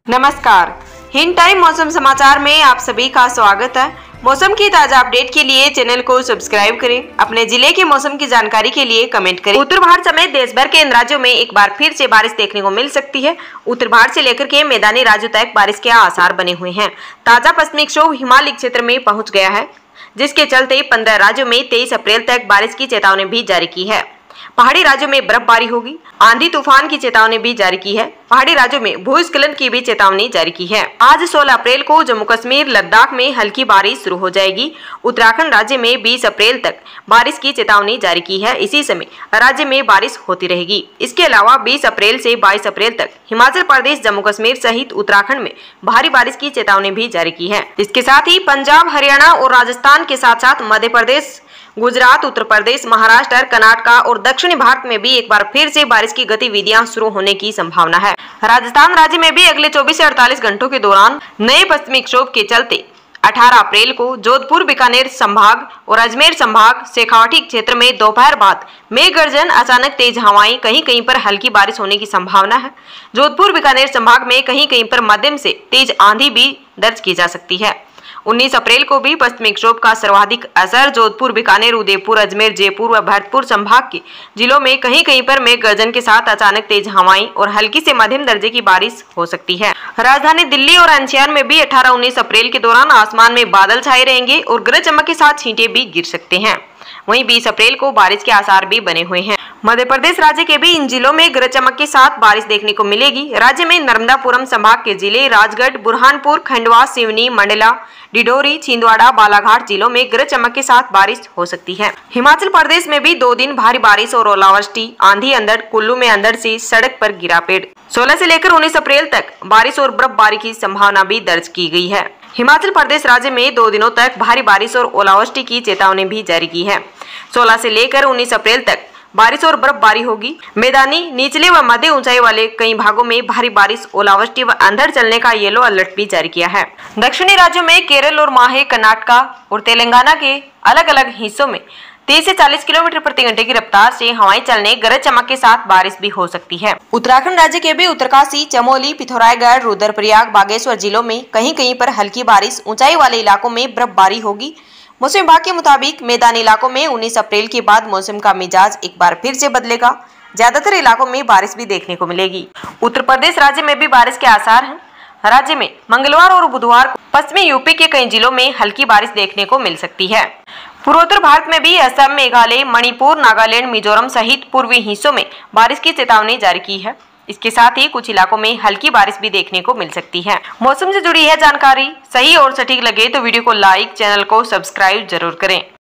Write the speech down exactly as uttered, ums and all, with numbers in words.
नमस्कार, हिंद टाइम मौसम समाचार में आप सभी का स्वागत है। मौसम की ताजा अपडेट के लिए चैनल को सब्सक्राइब करें। अपने जिले के मौसम की जानकारी के लिए कमेंट करें। उत्तर भारत समेत देश भर के इन राज्यों में एक बार फिर से बारिश देखने को मिल सकती है। उत्तर भारत से लेकर के मैदानी राज्यों तक बारिश के आसार बने हुए हैं। ताजा पश्चिमी विक्षोभ हिमालय क्षेत्र में पहुंच गया है, जिसके चलते पंद्रह राज्यों में तेईस अप्रैल तक बारिश की चेतावनी भी जारी की है। पहाड़ी राज्यों में बर्फबारी होगी, आंधी तूफान की चेतावनी भी जारी की है। पहाड़ी राज्यों में भूस्खलन की भी चेतावनी जारी की है। आज सोलह अप्रैल को जम्मू कश्मीर लद्दाख में हल्की बारिश शुरू हो जाएगी। उत्तराखंड राज्य में बीस अप्रैल तक बारिश की चेतावनी जारी की है। इसी समय राज्य में बारिश होती रहेगी। इसके अलावा बीस अप्रैल से बाईस अप्रैल तक हिमाचल प्रदेश, जम्मू कश्मीर सहित उत्तराखंड में भारी बारिश की चेतावनी भी जारी की है। इसके साथ ही पंजाब, हरियाणा और राजस्थान के साथ साथ मध्य प्रदेश, गुजरात, उत्तर प्रदेश, महाराष्ट्र, कर्नाटक और दक्षिणी भारत में भी एक बार फिर से बारिश की गतिविधियां शुरू होने की संभावना है। राजस्थान राज्य में भी अगले चौबीस से अड़तालीस घंटों के दौरान नए पश्चिमी विक्षोभ के चलते अठारह अप्रैल को जोधपुर, बीकानेर संभाग और अजमेर संभाग, शेखावाटी क्षेत्र में दोपहर बाद मेघ गर्जन, अचानक तेज हवाएं, कहीं कहीं पर हल्की बारिश होने की संभावना है। जोधपुर, बीकानेर संभाग में कहीं कहीं पर मध्यम से तेज आंधी भी दर्ज की जा सकती है। उन्नीस अप्रैल को भी पश्चिमी विक्षोभ का सर्वाधिक असर जोधपुर, बीकानेर, उदयपुर, अजमेर, जयपुर व भरतपुर संभाग के जिलों में कहीं कहीं पर मेघ गर्जन के साथ अचानक तेज हवाएं और हल्की से मध्यम दर्जे की बारिश हो सकती है। राजधानी दिल्ली और एनसीआर में भी अठारह उन्नीस अप्रैल के दौरान आसमान में बादल छाए रहेंगे और गरज चमक के साथ छींटे भी गिर सकते हैं। वहीं बीस अप्रैल को बारिश के आसार भी बने हुए हैं। मध्य प्रदेश राज्य के भी इन जिलों में गरज चमक के साथ बारिश देखने को मिलेगी। राज्य में नर्मदापुरम संभाग के जिले राजगढ़, बुरहानपुर, खंडवा, सिवनी, मंडला, डिडोरी, छिंदवाड़ा, बालाघाट जिलों में गरज चमक के साथ बारिश हो सकती है। हिमाचल प्रदेश में भी दो दिन भारी बारिश और ओलावृष्टि, आंधी अंधड़, कुल्लू में अंधड़ से सड़क पर गिरा पेड़। सोलह से लेकर उन्नीस अप्रैल तक बारिश और बर्फबारी की संभावना भी दर्ज की गई है। हिमाचल प्रदेश राज्य में दो दिनों तक भारी बारिश और ओलावृष्टि की चेतावनी भी जारी की है। सोलह से लेकर उन्नीस अप्रैल तक बारिश और बर्फबारी होगी। मैदानी, निचले व मध्य ऊंचाई वाले कई भागों में भारी बारिश, ओलावृष्टि व अंधड़ चलने का येलो अलर्ट भी जारी किया है। दक्षिणी राज्यों में केरल और माहे, कर्नाटक और तेलंगाना के अलग अलग हिस्सों में तीस से चालीस किलोमीटर प्रति घंटे की रफ्तार से हवाएं चलने, गरज चमक के साथ बारिश भी हो सकती है। उत्तराखंड राज्य के भी उत्तरकाशी, चमोली, पिथौरागढ़, रुद्रप्रयाग, बागेश्वर जिलों में कहीं कहीं पर हल्की बारिश, ऊंचाई वाले इलाकों में बर्फबारी होगी। मौसम विभाग के मुताबिक मैदानी इलाकों में उन्नीस अप्रैल के बाद मौसम का मिजाज एक बार फिर से बदलेगा। ज्यादातर इलाकों में बारिश भी देखने को मिलेगी। उत्तर प्रदेश राज्य में भी बारिश के आसार हैं। राज्य में मंगलवार और बुधवार को पश्चिमी यूपी के कई जिलों में हल्की बारिश देखने को मिल सकती है। पूर्वोत्तर भारत में भी असम, मेघालय, मणिपुर, नागालैंड, मिजोरम सहित पूर्वी हिस्सों में बारिश की चेतावनी जारी की है। इसके साथ ही कुछ इलाकों में हल्की बारिश भी देखने को मिल सकती है। मौसम से जुड़ी है जानकारी सही और सटीक लगे तो वीडियो को लाइक, चैनल को सब्सक्राइब जरूर करें।